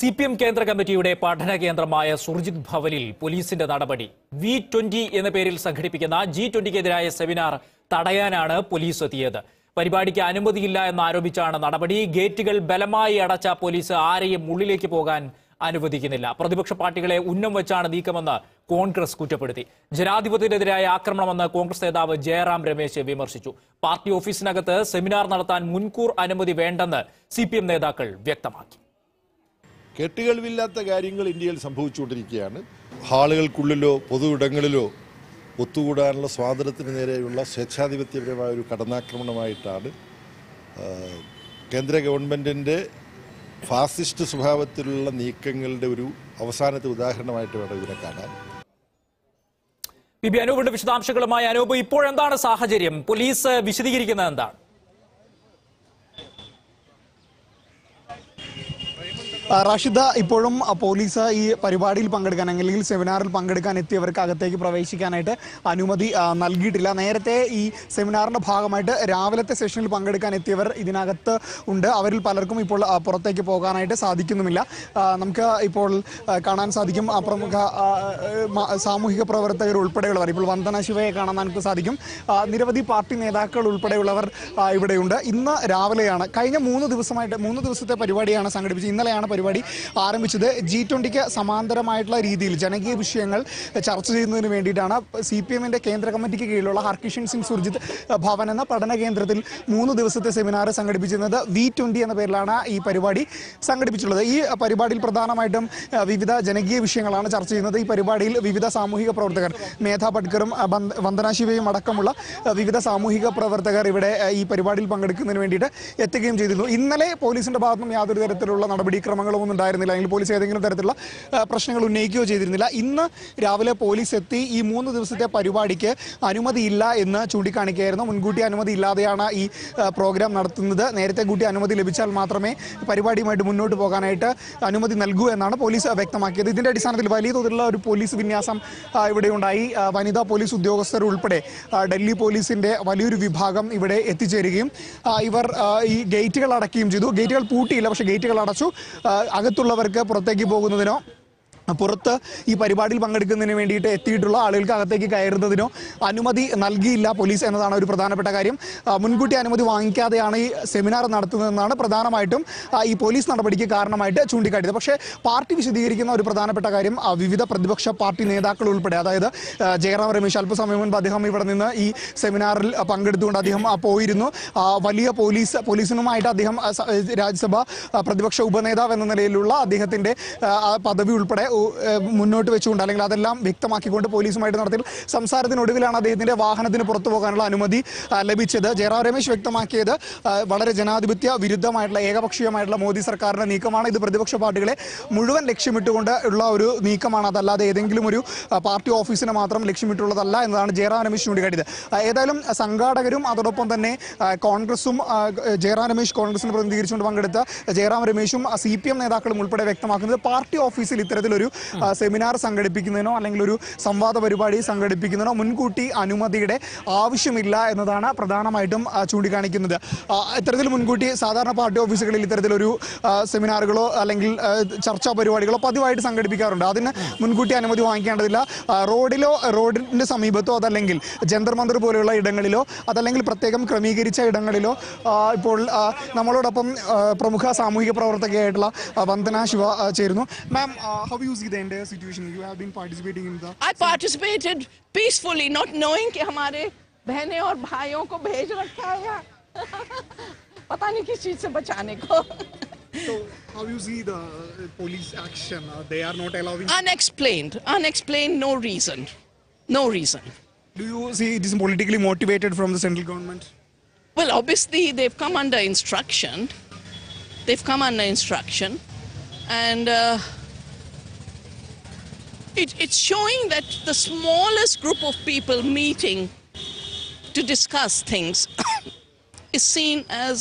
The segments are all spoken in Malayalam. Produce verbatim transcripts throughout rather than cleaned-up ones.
സി പി എം കേന്ദ്ര കമ്മിറ്റിയുടെ പഠന കേന്ദ്രമായ സുർജിത് ഭവനിൽ പോലീസിന്റെ നടപടി. വി ട്വന്റി എന്ന പേരിൽ സംഘടിപ്പിക്കുന്ന ജി ട്വന്റിക്കെതിരായ സെമിനാർ തടയാനാണ് പോലീസ് എത്തിയത്. പരിപാടിക്ക് അനുമതിയില്ല എന്നാരോപിച്ചാണ് നടപടി. ഗേറ്റുകൾ ബലമായി അടച്ച പോലീസ് ആരെയും ഉള്ളിലേക്ക് പോകാൻ അനുവദിക്കുന്നില്ല. പ്രതിപക്ഷ പാർട്ടികളെ ഉന്നം വെച്ചാണ് നീക്കമെന്ന് കോൺഗ്രസ് കുറ്റപ്പെടുത്തി. ജനാധിപത്യത്തിനെതിരായ ആക്രമണമെന്ന് കോൺഗ്രസ് നേതാവ് ജയറാം രമേശ് വിമർശിച്ചു. പാർട്ടി ഓഫീസിനകത്ത് സെമിനാർ നടത്താൻ മുൻകൂർ അനുമതി വേണ്ടെന്ന് സി പി എം നേതാക്കൾ വ്യക്തമാക്കി. കേട്ടുകേൾവില്ലാത്ത കാര്യങ്ങൾ ഇന്ത്യയിൽ സംഭവിച്ചുകൊണ്ടിരിക്കുകയാണ്. ഹാളുകൾക്കുള്ളിലോ പൊതുവിടങ്ങളിലോ ഒത്തുകൂടാനുള്ള സ്വാതന്ത്ര്യത്തിന് നേരെയുള്ള സ്വേച്ഛാധിപത്യപരമായ ഒരു കടന്നാക്രമണമായിട്ടാണ് കേന്ദ്ര ഗവൺമെൻറ്റിൻ്റെ ഫാസിസ്റ്റ് സ്വഭാവത്തിലുള്ള നീക്കങ്ങളുടെ ഒരു അവസാനത്തെ ഉദാഹരണമായിട്ട് വേണം ഇതിനെ കാണാൻ. പി ബി അനൂപിന്റെ വിശദാംശങ്ങളുമായി. അനൂപ്, ഇപ്പോഴെന്താണ് സാഹചര്യം? പോലീസ് വിശദീകരിക്കുന്നത് എന്താണ്? റാഷിദ, ഇപ്പോഴും പോലീസ് ഈ പരിപാടിയിൽ പങ്കെടുക്കാൻ അല്ലെങ്കിൽ സെമിനാറിൽ പങ്കെടുക്കാൻ എത്തിയവർക്ക് അകത്തേക്ക് പ്രവേശിക്കാനായിട്ട് അനുമതി നൽകിയിട്ടില്ല. നേരത്തെ ഈ സെമിനാറിന്റെ ഭാഗമായിട്ട് രാവിലത്തെ സെഷനിൽ പങ്കെടുക്കാൻ എത്തിയവർ ഇതിനകത്ത് ഉണ്ട്. അവരിൽ പലർക്കും ഇപ്പോൾ പുറത്തേക്ക് പോകാനായിട്ട് സാധിക്കുന്നുമില്ല. നമുക്ക് ഇപ്പോൾ കാണാൻ സാധിക്കും പ്രമുഖ സാമൂഹിക പ്രവർത്തകർ ഉൾപ്പെടെയുള്ളവർ. ഇപ്പോൾ വന്ദന ശിവയെ കാണാൻ നമുക്ക് സാധിക്കും. നിരവധി പാർട്ടി നേതാക്കൾ ഉൾപ്പെടെയുള്ളവർ ഇവിടെയുണ്ട്. ഇന്ന് രാവിലെയാണ്, കഴിഞ്ഞ മൂന്ന് ദിവസമായിട്ട് മൂന്ന് ദിവസത്തെ പരിപാടിയാണ് സംഘടിപ്പിച്ചത്. ഇന്നലെയാണ് പരിപാടി ആരംഭിച്ചത്. ജി ട്വന്റിക്ക് സമാന്തരമായിട്ടുള്ള രീതിയിൽ ജനകീയ വിഷയങ്ങൾ ചർച്ച ചെയ്യുന്നതിന് വേണ്ടിയിട്ടാണ് സി പി എമ്മിന്റെ കേന്ദ്ര കമ്മിറ്റിക്ക് കീഴിലുള്ള ഹർകിഷൻ സിംഗ് സുർജിത് ഭവൻ എന്ന പഠന കേന്ദ്രത്തിൽ മൂന്ന് ദിവസത്തെ സെമിനാർ സംഘടിപ്പിച്ചിരുന്നത്. വി ട്വന്റി എന്ന പേരിലാണ് ഈ പരിപാടി സംഘടിപ്പിച്ചിട്ടുള്ളത്. ഈ പരിപാടിയിൽ പ്രധാനമായിട്ടും വിവിധ ജനകീയ വിഷയങ്ങളാണ് ചർച്ച ചെയ്യുന്നത്. ഈ പരിപാടിയിൽ വിവിധ സാമൂഹിക പ്രവർത്തകർ, മേധാ പട്കറും വന്ദന ശിവയും അടക്കമുള്ള വിവിധ സാമൂഹിക പ്രവർത്തകർ ഇവിടെ ഈ പരിപാടിയിൽ പങ്കെടുക്കുന്നതിന് വേണ്ടിയിട്ട് എത്തുകയും ചെയ്തിരുന്നു. ഇന്നലെ പോലീസിന്റെ ഭാഗത്തുനിന്നും യാതൊരു തരത്തിലുള്ള നടപടിക്രമങ്ങളോ ഒന്നും ഉണ്ടായിരുന്നില്ല, അല്ലെങ്കിൽ പോലീസ് ഏതെങ്കിലും തരത്തിലുള്ള പ്രശ്നങ്ങൾ ഉന്നയിക്കുകയോ ചെയ്തിരുന്നില്ല. ഇന്ന് രാവിലെ പോലീസ് എത്തി ഈ മൂന്ന് ദിവസത്തെ പരിപാടിക്ക് അനുമതിയില്ല എന്ന് ചൂണ്ടിക്കാണിക്കുകയായിരുന്നു. മുൻകൂട്ടി അനുമതി ഇല്ലാതെയാണ് ഈ പ്രോഗ്രാം നടത്തുന്നത്. നേരത്തെ കൂട്ടി അനുമതി ലഭിച്ചാൽ മാത്രമേ പരിപാടിയുമായിട്ട് മുന്നോട്ട് പോകാനായിട്ട് അനുമതി നൽകൂ എന്നാണ് പോലീസ് വ്യക്തമാക്കിയത്. ഇതിന്റെ അടിസ്ഥാനത്തിൽ വലിയ തോതിലുള്ള ഒരു പോലീസ് വിന്യാസം ഇവിടെ ഉണ്ടായി. വനിതാ പോലീസ് ഉദ്യോഗസ്ഥർ ഉൾപ്പെടെ ഡൽഹി പോലീസിന്റെ വലിയൊരു വിഭാഗം ഇവിടെ എത്തിച്ചേരുകയും ഇവർ ഈ ഗേറ്റുകൾ അടയ്ക്കുകയും ചെയ്തു. ഗേറ്റുകൾ പൂട്ടിയില്ല, പക്ഷേ ഗേറ്റുകൾ അടച്ചു. അകത്തുള്ളവർക്ക് പുറത്തേക്ക് പോകുന്നതിനോ പുറത്ത് ഈ പരിപാടിയിൽ പങ്കെടുക്കുന്നതിന് വേണ്ടിയിട്ട് എത്തിയിട്ടുള്ള ആളുകൾക്ക് അകത്തേക്ക് കയറുന്നതിനോ അനുമതി നൽകിയില്ല പോലീസ് എന്നതാണ് ഒരു പ്രധാനപ്പെട്ട കാര്യം. മുൻകൂട്ടി അനുമതി വാങ്ങിക്കാതെയാണ് ഈ സെമിനാർ നടത്തുന്നതെന്നാണ് പ്രധാനമായിട്ടും ഈ പോലീസ് നടപടിക്ക് കാരണമായിട്ട് ചൂണ്ടിക്കാട്ടിയത്. പക്ഷേ പാർട്ടി വിശദീകരിക്കുന്ന ഒരു പ്രധാനപ്പെട്ട കാര്യം, വിവിധ പ്രതിപക്ഷ പാർട്ടി നേതാക്കൾ ഉൾപ്പെടെ, അതായത് ജയറാം രമേശ് അല്പസമയം മുൻപ് അദ്ദേഹം ഇവിടെ നിന്ന് ഈ സെമിനാറിൽ പങ്കെടുത്തുകൊണ്ട് അദ്ദേഹം പോയിരുന്നു. വലിയ പോലീസ് പോലീസിനുമായിട്ട് അദ്ദേഹം രാജ്യസഭ പ്രതിപക്ഷ ഉപനേതാവ് എന്ന നിലയിലുള്ള അദ്ദേഹത്തിൻ്റെ പദവി ഉൾപ്പെടെ മുന്നോട്ട് വെച്ചുകൊണ്ട്, അല്ലെങ്കിൽ അതെല്ലാം വ്യക്തമാക്കിക്കൊണ്ട് പോലീസുമായിട്ട് നടത്തിയ സംസാരത്തിനൊടുവിലാണ് അദ്ദേഹത്തിന്റെ വാഹനത്തിന് പുറത്തു പോകാനുള്ള അനുമതി ലഭിച്ചത്. ജയറാം രമേശ് വ്യക്തമാക്കിയത് വളരെ ജനാധിപത്യ വിരുദ്ധമായിട്ടുള്ള ഏകപക്ഷീയമായിട്ടുള്ള മോദി സർക്കാരിന്റെ നീക്കമാണ്. ഇത് പ്രതിപക്ഷ പാർട്ടികളെ മുഴുവൻ ലക്ഷ്യമിട്ടുകൊണ്ട് ഉള്ള ഒരു നീക്കമാണ്, അതല്ലാതെ ഏതെങ്കിലും ഒരു പാർട്ടി ഓഫീസിനെ മാത്രം ലക്ഷ്യമിട്ടുള്ളതല്ല എന്നതാണ് ജയറാം രമേശ് ചൂണ്ടിക്കാട്ടിയത്. ഏതായാലും സംഘാടകരും അതോടൊപ്പം തന്നെ കോൺഗ്രസും, ജയറാം രമേശ് കോൺഗ്രസിനെ പ്രതിനിധീകരിച്ചുകൊണ്ട് പങ്കെടുത്ത ജയറാം രമേശും സി പി എം നേതാക്കളും ഉൾപ്പെടെ വ്യക്തമാക്കുന്നത് പാർട്ടി ഓഫീസിൽ ഇത്തരത്തിലൊരു സെമിനാർ സംഘടിപ്പിക്കുന്നതിനോ അല്ലെങ്കിൽ ഒരു സംവാദ പരിപാടി സംഘടിപ്പിക്കുന്നതിനോ മുൻകൂട്ടി അനുമതിയുടെ ആവശ്യമില്ല എന്നതാണ് പ്രധാനമായിട്ടും ചൂണ്ടിക്കാണിക്കുന്നത്. ഇത്തരത്തിൽ മുൻകൂട്ടി സാധാരണ പാർട്ടി ഓഫീസുകളിൽ ഇത്തരത്തിലൊരു സെമിനാറുകളോ അല്ലെങ്കിൽ ചർച്ചാ പരിപാടികളോ പതിവായിട്ട് സംഘടിപ്പിക്കാറുണ്ട്. അതിന് മുൻകൂട്ടി അനുമതി വാങ്ങിക്കേണ്ടതില്ല. റോഡിലോ റോഡിന്റെ സമീപത്തോ അതല്ലെങ്കിൽ ജന്തർ മന്ദർ പോലെയുള്ള ഇടങ്ങളിലോ അതല്ലെങ്കിൽ പ്രത്യേകം ക്രമീകരിച്ച ഇടങ്ങളിലോ ഇപ്പോൾ നമ്മളോടൊപ്പം പ്രമുഖ സാമൂഹിക പ്രവർത്തകയായിട്ടുള്ള വന്ദന ശിവ ചേരുന്നു. മാം, how do you see the entire situation? You have been participating in the... I participated peacefully, not knowing कि हमारे बहनें और भाइयों को भेज रखा है यहाँ पता नहीं किस चीज से बचाने को. So how do you see the police action? Uh, they are not allowing... Unexplained, unexplained, no reason, no reason. Do you see it is politically motivated from the central government? Well, obviously they've come under instruction. They've come under instruction, and. Uh, It, it's showing that the smallest group of people meeting to discuss things is seen as,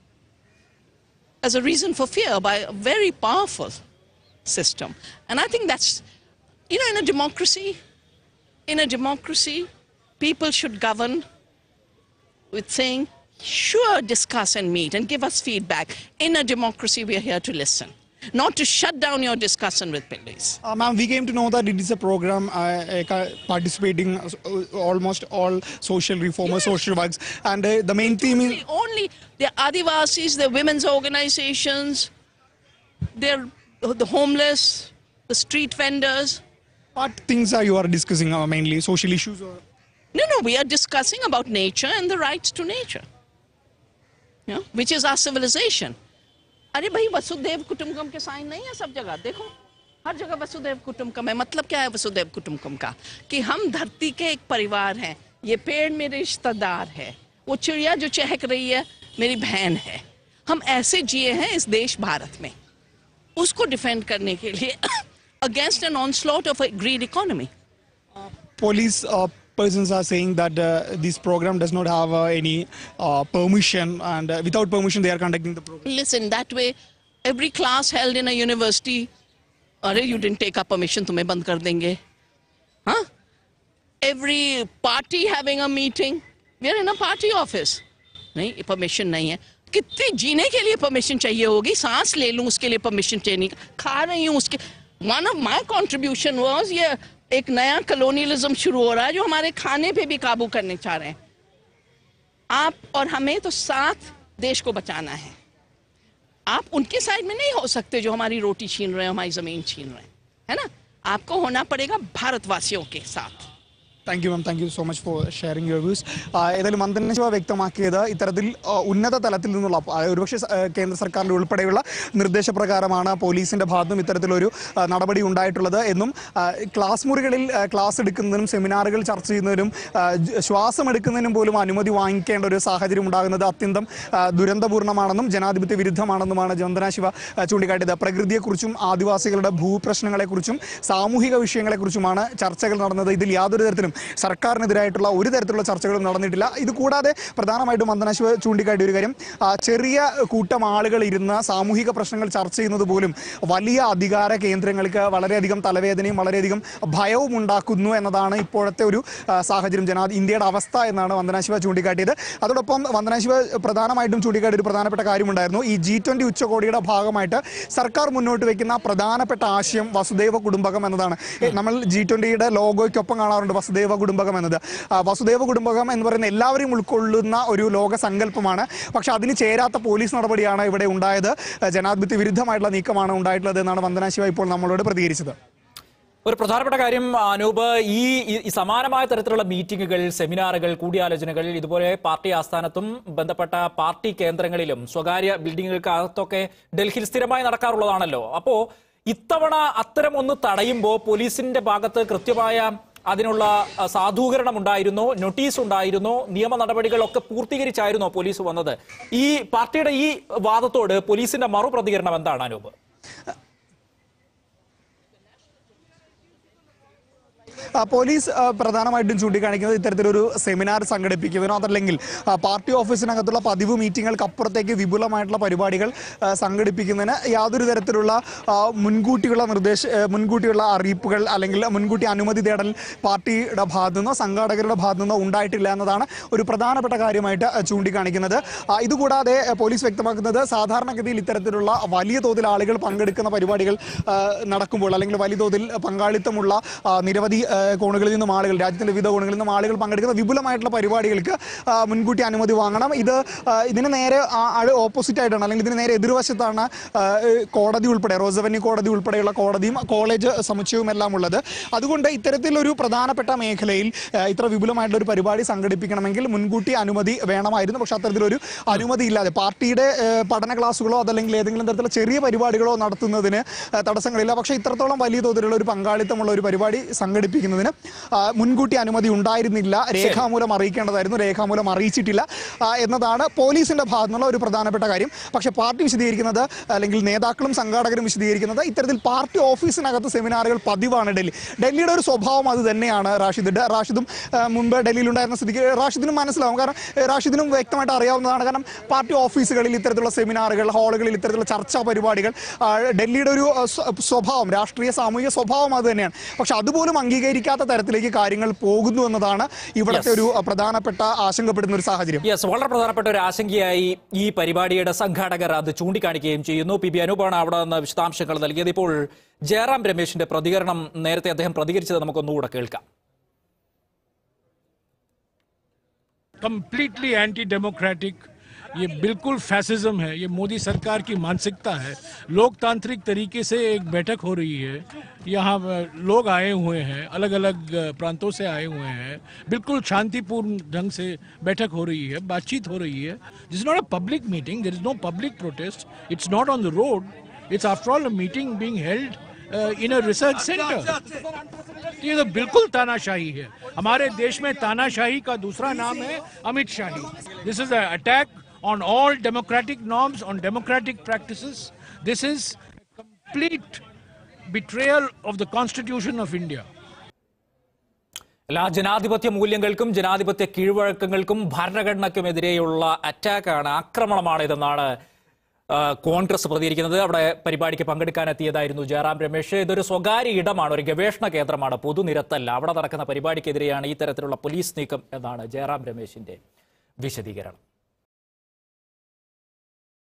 as a reason for fear by a very powerful system. And I think that's, you know, in a democracy, in a democracy, people should govern with saying, sure, discuss and meet and give us feedback. In a democracy, we are here to listen. not to shut down your discussion with police. Uh, Ma'am, we came to know that it is a program uh, uh, participating uh, almost all social reformers, Yes. social works, and uh, the main theme is. Only, only the Adivasis, the women's organizations, they're the homeless, the street vendors. What things are you are discussing uh, mainly? Social issues? Or? No, no, we are discussing about nature and the rights to nature, you know, which is our civilization. अरे भाई वसुदेव कुटुंबकम के साइन नहीं है सब जगह, देखो हर जगह वसुदेव कुटुंबकम है। मतलब क्या है वसुदेव कुटुंबकम का? कि हम धरती के एक परिवार हैं, ये पेड़ मेरे रिश्तेदार है, वो चिड़िया जो चहक रही है मेरी बहन है। हम ऐसे जिए हैं इस देश भारत में, उसको डिफेंड करने के लिए against an onslaught of a greed economy. Police uh, persons are saying that uh, this program does not have uh, any uh, permission, and uh, without permission they are conducting the program. Listen, that way, every class held in a university, अरे you didn't take our permission, तुम्हें बंद कर देंगे, huh? Every party having a meeting, we are in a party office, नहीं permission नहीं है। कितने जीने के लिए permission चाहिए होगी, सांस ले लूँ उसके लिए permission चाहिए, खा रही हूँ उसके। One of my contribution was ये एक नया colonialism शुरू हो रहा है जो हमारे खाने पे भी काबू करने चाह रहे हैं। आप और हमें तो साथ देश को बचाना है। आप उनके साइड में नहीं हो सकते जो हमारी रोटी छीन रहे हैं, हमारी जमीन छीन रहे हैं, है ना? आपको होना पड़ेगा भारतवासियों के साथ। Thank you, ma'am. Thank you so much for sharing your views. ഏതായാലും മന്ദൻ ശിവ വ്യക്തമാക്കിയത് ഇത്തരത്തിൽ ഉന്നത തലത്തിൽ നിന്നുള്ള ഒരുപക്ഷെ കേന്ദ്ര സർക്കാരിൻ്റെ ഉൾപ്പെടെയുള്ള നിർദ്ദേശപ്രകാരമാണ് പോലീസിന്റെ ഭാഗത്തും ഇത്തരത്തിലൊരു നടപടി ഉണ്ടായിട്ടുള്ളത് എന്നും ക്ലാസ് മുറികളിൽ ക്ലാസ് എടുക്കുന്നതിനും സെമിനാറുകൾ ചർച്ച ചെയ്യുന്നതിനും ശ്വാസം എടുക്കുന്നതിനും പോലും അനുമതി വാങ്ങിക്കേണ്ട ഒരു സാഹചര്യം ഉണ്ടാകുന്നത് അത്യന്തം ദുരന്തപൂർണ്ണമാണെന്നും ജനാധിപത്യ വിരുദ്ധമാണെന്നുമാണ് വന്ദന ശിവ ചൂണ്ടിക്കാട്ടിയത്. പ്രകൃതിയെക്കുറിച്ചും ആദിവാസികളുടെ ഭൂപ്രശ്നങ്ങളെക്കുറിച്ചും സാമൂഹിക വിഷയങ്ങളെക്കുറിച്ചുമാണ് ചർച്ചകൾ നടന്നത്. ഇതിൽ യാതൊരു തരത്തിലും സർക്കാരിനെതിരായിട്ടുള്ള ഒരു തരത്തിലുള്ള ചർച്ചകളും നടന്നിട്ടില്ല. ഇത് കൂടാതെ പ്രധാനമായിട്ടും വന്ദന ശിവ ചൂണ്ടിക്കാട്ടിയ ഒരു കാര്യം, ചെറിയ കൂട്ടം ആളുകൾ ഇരുന്ന് സാമൂഹിക പ്രശ്നങ്ങൾ ചർച്ച ചെയ്യുന്നത് പോലും വലിയ അധികാര കേന്ദ്രങ്ങൾക്ക് വളരെയധികം തലവേദനയും വളരെയധികം ഭയവും ഉണ്ടാക്കുന്നു എന്നതാണ് ഇപ്പോഴത്തെ ഒരു സാഹചര്യം, ജനാ ഇന്ത്യയുടെ അവസ്ഥ എന്നാണ് വന്ദന ശിവ ചൂണ്ടിക്കാട്ടിയത്. അതോടൊപ്പം വന്ദന ശിവ പ്രധാനമായിട്ടും ചൂണ്ടിക്കാട്ടിയ ഒരു പ്രധാനപ്പെട്ട കാര്യമുണ്ടായിരുന്നു. ഈ ജി ട്വൻ്റി ഉച്ചകോടിയുടെ ഭാഗമായിട്ട് സർക്കാർ മുന്നോട്ട് വയ്ക്കുന്ന പ്രധാനപ്പെട്ട ആശയം വസുദൈവ കുടുംബകം എന്നതാണ്. നമ്മൾ ജി ട്വൻ്റിയുടെ ലോഗോയ്ക്കൊപ്പം കാണാറുണ്ട് വസുദൈവ കുടുംബകം എന്നത്. വസുദൈവ കുടുംബകം എന്ന് പറയുന്ന എല്ലാവരെയും ഉൾക്കൊള്ളുന്ന ഒരു ലോക സങ്കല്പമാണ്. പക്ഷെ അതിന് ചേരാത്ത പോലീസ് നടപടിയാണ് ഇവിടെ ഉണ്ടായത്. ജനാധിപത്യ വിരുദ്ധമായിട്ടുള്ള നീക്കമാണ് ഉണ്ടായിട്ടുള്ളത് എന്നാണ് വന്ദന ശിവ ഇപ്പോൾ നമ്മളോട് പ്രതികരിച്ചത്. ഒരു പ്രധാനപ്പെട്ട കാര്യം അനൂപ്, ഈ സമാനമായ തരത്തിലുള്ള മീറ്റിംഗുകൾ, സെമിനാറുകൾ, കൂടിയാലോചനകൾ ഇതുപോലെ പാർട്ടി ആസ്ഥാനത്തും ബന്ധപ്പെട്ട പാർട്ടി കേന്ദ്രങ്ങളിലും സ്വകാര്യ ബിൽഡിങ്ങുകൾക്കകത്തൊക്കെ ഡൽഹിയിൽ സ്ഥിരമായി നടക്കാറുള്ളതാണല്ലോ. അപ്പോൾ ഇത്തവണ അത്തരം ഒന്ന് തടയുമ്പോൾ പോലീസിന്റെ ഭാഗത്ത് കൃത്യമായ അതിനുള്ള സാധൂകരണം ഉണ്ടായിരുന്നോ, നോട്ടീസ് ഉണ്ടായിരുന്നോ, നിയമ നടപടികളൊക്കെ പൂർത്തീകരിച്ചായിരുന്നോ പോലീസ് വന്നത്? ഈ പാർട്ടിയുടെ ഈ വാദത്തോട് പോലീസിന്റെ മറുപ്രതികരണം എന്താണ് അനൂപ്? പോലീസ് പ്രധാനമായിട്ടും ചൂണ്ടിക്കാണിക്കുന്നത് ഇത്തരത്തിലൊരു സെമിനാർ സംഘടിപ്പിക്കുന്നതിനോ അതല്ലെങ്കിൽ പാർട്ടി ഓഫീസിനകത്തുള്ള പതിവ് മീറ്റിങ്ങുകൾക്ക് അപ്പുറത്തേക്ക് വിപുലമായിട്ടുള്ള പരിപാടികൾ സംഘടിപ്പിക്കുന്നതിന് യാതൊരു തരത്തിലുള്ള മുൻകൂട്ടിയുള്ള നിർദ്ദേശ മുൻകൂട്ടിയുള്ള അറിയിപ്പുകൾ അല്ലെങ്കിൽ മുൻകൂട്ടി അനുമതി തേടൽ പാർട്ടിയുടെ ഭാഗത്തു നിന്നോ സംഘാടകരുടെ ഭാഗത്തു നിന്നോ ഉണ്ടായിട്ടില്ല എന്നതാണ് ഒരു പ്രധാനപ്പെട്ട കാര്യമായിട്ട് ചൂണ്ടിക്കാണിക്കുന്നത്. ഇതുകൂടാതെ പോലീസ് വ്യക്തമാക്കുന്നത് സാധാരണഗതിയിൽ ഇത്തരത്തിലുള്ള വലിയ തോതിൽ ആളുകൾ പങ്കെടുക്കുന്ന പരിപാടികൾ നടക്കുമ്പോൾ അല്ലെങ്കിൽ വലിയ തോതിൽ പങ്കാളിത്തമുള്ള നിരവധി കോണുകളിൽ നിന്നും ആളുകൾ, രാജ്യത്തിന്റെ വിവിധ കോണുകളിൽ നിന്നും ആളുകൾ പങ്കെടുക്കുന്ന വിപുലമായിട്ടുള്ള പരിപാടികൾക്ക് മുൻകൂട്ടി അനുമതി വാങ്ങണം. ഇത് ഇതിന് നേരെ ഓപ്പോസിറ്റ് ആയിട്ടാണ് അല്ലെങ്കിൽ ഇതിന് നേരെ എതിർവശത്താണ് കോടതി ഉൾപ്പെടെ റോസവന്യൂ കോടതി ഉൾപ്പെടെയുള്ള കോടതിയും കോളേജ് സമുച്ചയവും എല്ലാം ഉള്ളത്. അതുകൊണ്ട് ഇത്തരത്തിലൊരു പ്രധാനപ്പെട്ട മേഖലയിൽ ഇത്ര വിപുലമായിട്ടുള്ള ഒരു പരിപാടി സംഘടിപ്പിക്കണമെങ്കിൽ മുൻകൂട്ടി അനുമതി വേണമായിരുന്നു. പക്ഷെ അത്തരത്തിലൊരു അനുമതി ഇല്ലാതെ പാർട്ടിയുടെ പഠന ക്ലാസ്സുകളോ അതല്ലെങ്കിൽ ഏതെങ്കിലും തരത്തിലുള്ള ചെറിയ പരിപാടികളോ നടത്തുന്നതിന് തടസ്സങ്ങളില്ല. പക്ഷേ ഇത്രത്തോളം വലിയ തോതിലുള്ള ഒരു പങ്കാളിത്തമുള്ള ഒരു പരിപാടി സംഘടിപ്പിക്കുന്നതിന് മുൻകൂട്ടി അനുമതി ഉണ്ടായിരുന്നില്ല. രേഖാമൂലം അറിയിക്കേണ്ടതായിരുന്നു, രേഖാമൂലം അറിയിച്ചിട്ടില്ല എന്നതാണ് പോലീസിന്റെ ഭാഗത്തുനിന്നുള്ള ഒരു പ്രധാനപ്പെട്ട കാര്യം. പക്ഷേ പാർട്ടി വിശദീകരിക്കുന്നത് അല്ലെങ്കിൽ നേതാക്കളും സംഘാടകരും വിശദീകരിക്കുന്നത് ഇത്തരത്തിൽ പാർട്ടി ഓഫീസിനകത്ത് സെമിനാറുകൾ പതിവാണ്. ഡൽഹി ഡൽഹിയുടെ ഒരു സ്വഭാവം അത് തന്നെയാണ്. റാഷിദ് റാഷിദും മുമ്പ് ഡൽഹിയിലുണ്ടായിരുന്ന സ്ഥിതിക്ക് റാഷിദിനും മനസ്സിലാവും. കാരണം റാഷിദിനും വ്യക്തമായിട്ട് അറിയാവുന്നതാണ്. കാരണം പാർട്ടി ഓഫീസുകളിൽ ഇത്തരത്തിലുള്ള സെമിനാറുകൾ, ഹാളുകളിൽ ഇത്തരത്തിലുള്ള ചർച്ചാ പരിപാടികൾ ഡൽഹിയുടെ ഒരു സ്വഭാവം, രാഷ്ട്രീയ സാമൂഹിക സ്വഭാവം അത് തന്നെയാണ്. പക്ഷെ അതുപോലും അംഗീകരിക്കും പ്രതീക്ഷിക്കാത്ത തരത്തിലേക്ക് കാര്യങ്ങൾ പോകുന്നു എന്നതാണ് ഇവിടുത്തെ ഒരു പ്രധാനപ്പെട്ട ആശങ്കപ്പെടുന്ന ഒരു സാഹചര്യം. യെസ്, വളരെ പ്രധാനപ്പെട്ട ഒരു ആശങ്കയായി ഈ പരിപാടിയുടെ സംഘാടകർ അത് ചൂണ്ടിക്കാണിക്കുകയും ചെയ്യുന്നു. പി ബി അനൂപാണ് അവിടെ നിന്ന് വിശദാംശങ്ങൾ നൽകിയത്. ഇപ്പോൾ ജയറാം രമേശിന്റെ പ്രതികരണം നേരത്തെ അദ്ദേഹം പ്രതികരിച്ചത് നമുക്കൊന്നുകൂടെ കേൾക്കാം. कंप्लीटली एंटी डेमोक्रेटिक, ये बिल्कुल फैसिज्म है, ये मोदी सरकार की मानसिकता है। लोकतांत्रिक तरीके से एक बैठक हो रही है, यहाँ लोग आए हुए हैं, अलग अलग प्रांतों से आए हुए हैं, बिल्कुल शांतिपूर्ण ढंग से बैठक हो रही है, बातचीत हो रही है. This is not a public meeting, there is no public protest, it's not on the road, it's after all a meeting being held in a research centre. ये तो बिल्कुल तानाशाही है. हमारे देश में तानाशाही का दूसरा नाम है अमित शाही. This is a attack on all democratic norms, on democratic practices. This is a complete betrayal of the Constitution of India. എല്ലാ ജനാധിപത്യ മൂല്യങ്ങൾക്കും ജനാധിപത്യ കീഴ്വഴക്കങ്ങൾക്കും ഭരണഘടനയ്ക്കുമെതിരെയുള്ള അറ്റാക്കാണ്, ആക്രമണമാണ് ഇതെന്നാണ് കോൺഗ്രസ് പ്രതികരിക്കുന്നത്. അവിടെ പരിപാടിക്ക് പങ്കെടുക്കാനെത്തിയതായിരുന്നു ജയറാം രമേശ്. ഇതൊരു സ്വകാര്യ ഇടമാണ്, ഒരു ഗവേഷണ കേന്ദ്രമാണ്, പൊതുനിരത്തല്ല. അവിടെ നടക്കുന്ന പരിപാടിക്കെതിരെയാണ് ഈ തരത്തിലുള്ള പോലീസ് നീക്കം എന്നാണ് ജയറാം രമേശിന്റെ വിശദീകരണം.